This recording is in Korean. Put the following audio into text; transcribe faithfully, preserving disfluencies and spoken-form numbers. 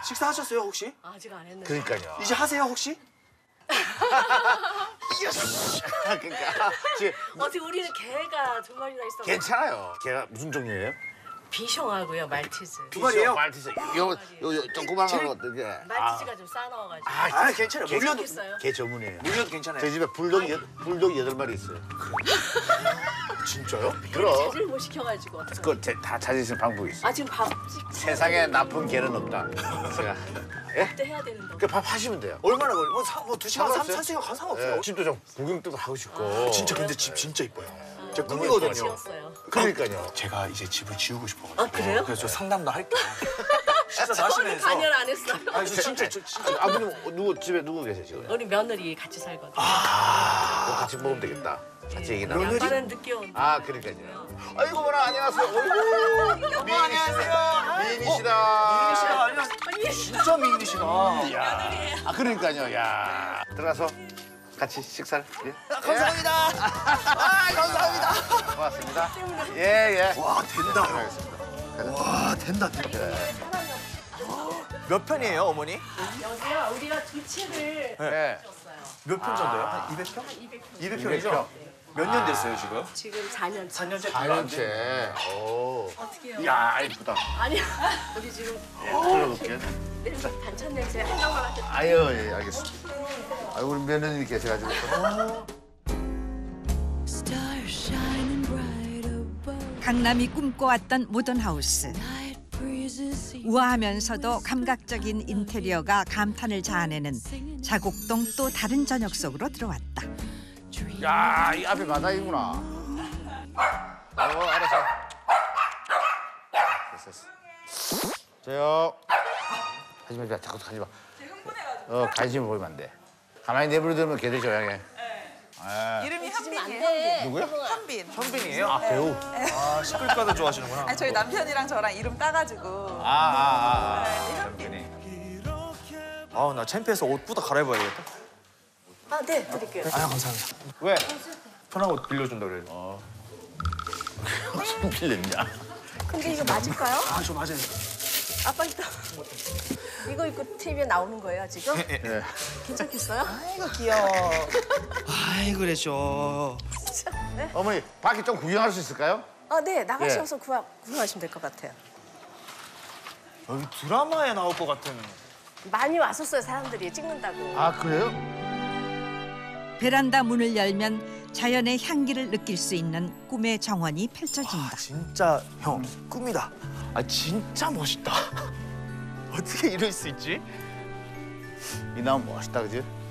식사하셨어요 혹시? 아직 안 했는데. 그러니까요. 이제 하세요 혹시? 그러니까 지금 어떻게 우리는 개가 두 마리나 있어. 괜찮아요. 걔가 무슨 종류예요? 비숑하고요, 말티즈. 두 마리예요? 말티즈. 요, 요, 요 조그만 거 어떻게? 말티즈가 좀 싸나워가지고. 아, 아 괜찮아요. 물려도 좋겠어요. 걔 전문이에요. 물려도 괜찮아요. 저희 집에 불독 여, 불독 여덟 마리 있어요. 진짜요? 그럼 자질 못 시켜가지고. 어떡하지? 그거 제- 다 찾을 수 있는 방법이 있어요. 아 지금 밥 찍. 세상에 나쁜 개는 없다. 제가 예? 그때 해야 되는 거. 그 밥 하시면 돼요. 얼마나 걸려? 뭐, 사, 뭐 두 시간 삼 상관없어요? 사세요. 가 상관없어요. 예, 집도 좀 구경도 하고 싶고. 진짜 근데 집 진짜 이뻐요. 제 너무 꿈이거든요. 지었어요. 그러니까요. 제가 이제 집을 지우고 싶어가지고. 아, 그래요? 그래서 저 상담도 할게요. 식사 하시면서. 반년 안 했어요. 아니 저 진짜 저 진짜. 아버님 누구 집에 누구 계세요 지금? 우리 며느리 같이 살거든요. 그거 같이 먹으면 되겠다. 같이 얘기 나누. 아빠는 늦게 온다. 아 그러니까요. 아이고 뭐라 안녕하세요. 어이구 미인이시다. 미인이시다. 미인 씨가 아니라 진짜 미인 씨가. 야. 아 그러니까요. 야. 들어가서 같이 식사를. 예. 감사합니다. 아 감사합니다. 고맙습니다. 예 예. 와 된다. 들어가겠습니다. 와 된다 된다. 몇 편이에요 어머니? 여기요, 우리가 두 채를 예. 줬어요. 몇 편 정도요? 한 이백 편? 이백 평. 이백 이백 편이죠? 평. 몇 년 됐어요 지금? 지금 사 년 차. 사 년째. 사 년째. 오. 어떻게 해요? 야 이쁘다. 아니야. 우리 지금 들어볼게. 냄새, 반찬 냄새 한 명만 하셨 아유 예 알겠습니다. 아 우리 며느님 계셔가지고. 강남이 꿈꿔왔던 모던하우스. 우아하면서도 감각적인 인테리어가 감탄을 자아내는 자곡동 또 다른 저녁 속으로 들어왔다. 야, 이 앞에 바닥이구나. 아이고, 알았어. 됐어, 됐어. 저요. 하지 마, 자꾸 하지 마. 어, 관심 보이면 안 돼. 가만히 내버려두면 걔 되죠, 양해. 네. 이름이 현빈이에요. 돼. 누구야? 현빈. 현빈이에요? 아, 배우. 아 시끌까도 좋아하시는구나. 아니, 저희 남편이랑 저랑 이름 따가지고. 아, 아, 아. 네, 현빈이. 아우 나 창피해서 옷부터 갈아입어야겠다. 아, 네, 드릴게요. 아유 감사합니다. 왜? 편한 옷 빌려준다 그래. 어. 무슨 빌렸냐? 근데 이거 맞을까요? 아 저 맞아요. 아빠 이따 이거 입고 티비에 나오는 거예요, 지금? 네. 괜찮겠어요? 아이고, 귀여워. 아이 그랬죠. 어머니, 밖에 좀 구경할 수 있을까요? 아, 네, 나가셔서 구하, 구하시면 될 것 같아요. 여기 드라마에 나올 것 같은. 많이 왔었어요, 사람들이 찍는다고. 아, 그래요? 베란다 문을 열면 자연의 향기를 느낄 수 있는 꿈의 정원이 펼쳐진다. 진짜 형 꿈이다. 아 진짜 멋있다. 어떻게 이럴 수 있지? 이 나무 멋있다, 그지?